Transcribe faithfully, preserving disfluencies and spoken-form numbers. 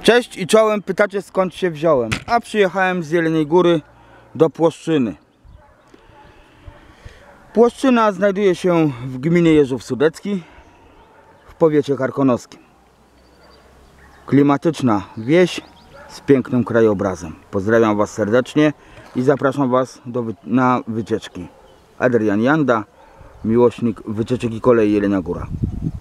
Cześć i czołem, pytacie skąd się wziąłem. A przyjechałem z Jeleniej Góry do Płoszczyny. Płoszczyna znajduje się w gminie Jeżów Sudecki w powiecie karkonoskim. Klimatyczna wieś z pięknym krajobrazem. Pozdrawiam Was serdecznie i zapraszam Was do, na wycieczki. Adrian Janda, miłośnik wycieczek i kolei Jelenia Góra.